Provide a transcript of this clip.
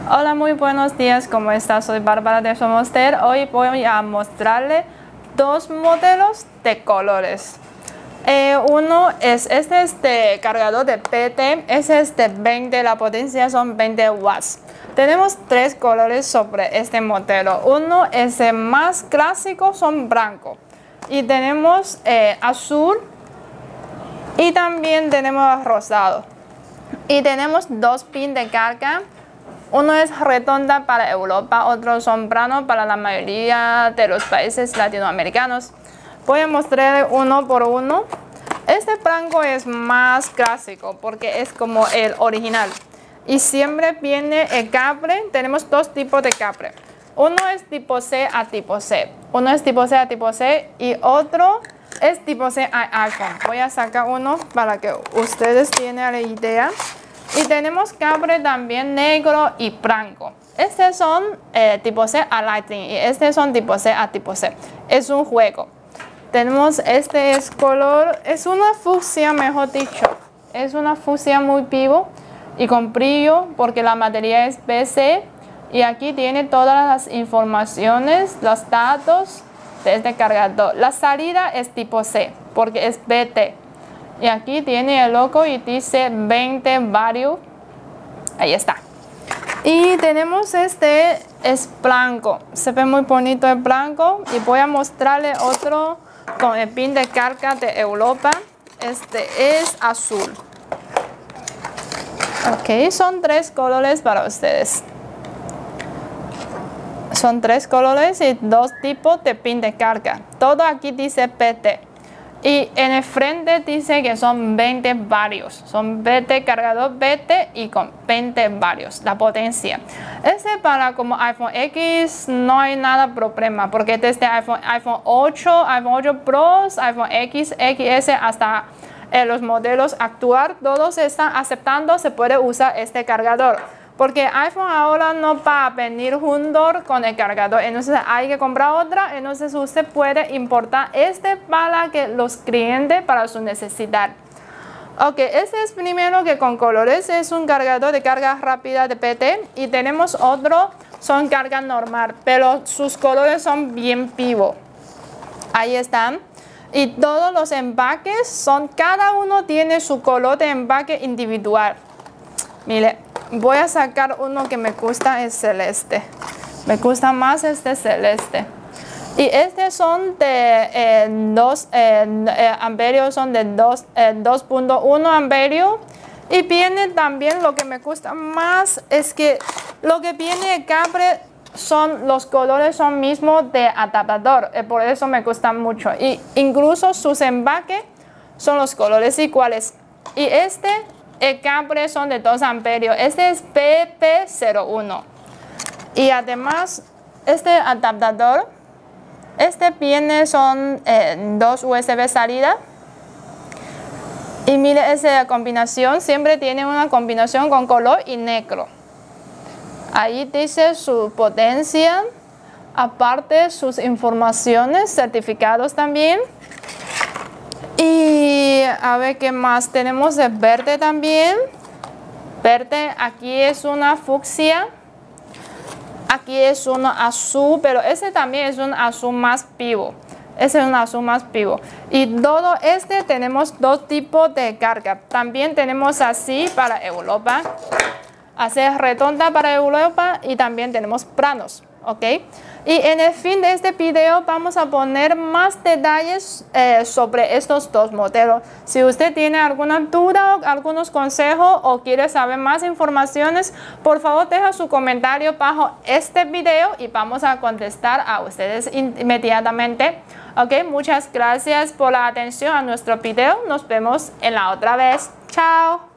Hola, muy buenos días, ¿cómo estás? Soy Bárbara de Somoster. Hoy voy a mostrarle dos modelos de colores. Uno es este cargador de PT, es de 20, la potencia son 20 watts. Tenemos tres colores sobre este modelo. Uno es el más clásico, son blanco. Y tenemos azul y también tenemos rosado. Y tenemos dos pins de carga. Uno es redonda para Europa, otro son plano para la mayoría de los países latinoamericanos. Voy a mostrar uno por uno. Este blanco es más clásico porque es como el original. Y siempre viene el cable. Tenemos dos tipos de cable. Uno es tipo C a tipo C. Uno es tipo C a tipo C y otro es tipo C a iPhone. Voy a sacar uno para que ustedes tengan la idea. Y tenemos cable también negro y blanco. Estos son tipo C a Lightning y estos son tipo C a tipo C. Es un juego. Tenemos este es color, es una fucsia mejor dicho. Es una fucsia muy vivo y con brillo porque la materia es BC. Y aquí tiene todas las informaciones, los datos de este cargador. La salida es tipo C porque es BT. Y aquí tiene el logo y dice 20 value. Ahí está. Y tenemos este, es blanco. Se ve muy bonito el blanco. Y voy a mostrarle otro con el pin de carga de Europa. Este es azul. Ok, son tres colores para ustedes. Son tres colores y dos tipos de pin de carga. Todo aquí dice PT. Y en el frente dice que son 20 vatios. Son 20 cargador 20 y con 20 vatios. La potencia. Este para como iPhone X no hay nada problema. Porque desde iPhone 8, iPhone 8 Pro, iPhone X, XS hasta los modelos actuales. Todos están aceptando. Se puede usar este cargador. Porque iPhone ahora no va a venir junto con el cargador, entonces hay que comprar otra, entonces usted puede importar este para que los clientes para su necesidad. Ok, este es primero que con colores, es un cargador de carga rápida de PT y tenemos otro, son carga normal, pero sus colores son bien vivos. Ahí están. Y todos los empaques son, cada uno tiene su color de empaque individual. Mire. Voy a sacar uno que me gusta, es celeste. Me gusta más este celeste. Y estos son de 2 amperios, son de 2.1 amperios. Y viene también lo que me gusta más, es que lo que viene el cable son los colores son mismos de adaptador. Por eso me gustan mucho. Y incluso sus empaques son los colores iguales. Y el cable son de 2 amperios. Este es PP01. Y además, este adaptador, viene son 2 USB salida. Y mire esa combinación, siempre tiene una combinación con color y negro. Ahí dice su potencia, aparte sus informaciones, certificados también. Y a ver qué más tenemos de verde también. Verde, aquí es una fucsia. Aquí es uno azul, pero ese también es un azul más vivo. Ese es un azul más vivo. Y todo tenemos dos tipos de carga. También tenemos así para Europa. Así redonda para Europa y también tenemos planos. ¿Ok? Y en el fin de este video vamos a poner más detalles sobre estos dos modelos. Si usted tiene alguna duda, algunos consejos o quiere saber más informaciones, por favor deja su comentario bajo este video y vamos a contestar a ustedes inmediatamente. Ok, muchas gracias por la atención a nuestro video. Nos vemos en la otra vez. Chao.